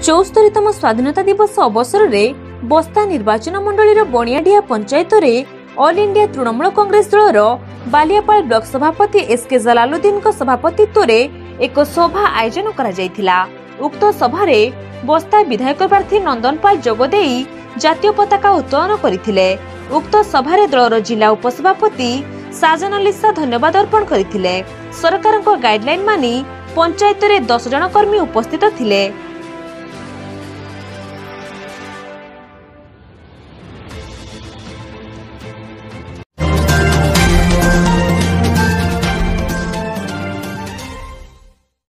74तम स्वाधीनता दिवस अवसर में बस्ता निर्वाचन मंडल बणियाडिया पंचायत में ऑल इंडिया तृणमूल कांग्रेस दलर बालियापाल ब्लॉक सभापति एसके जलालुद्दीन सभापतित्व में एक सभा आयोजन करा। उक्त सभारे बस्ता विधायक प्रार्थी नंदन पाल जोगदे जातीय पताका उत्तोलन करथिले। उक्त सभारे दलर जिला उपसभापति साजन अली शाह धन्यवाद अर्पण करथिले। सरकारक गाइडलाइन मानी पंचायत रे 10 जन कर्मी उपस्थित थिले।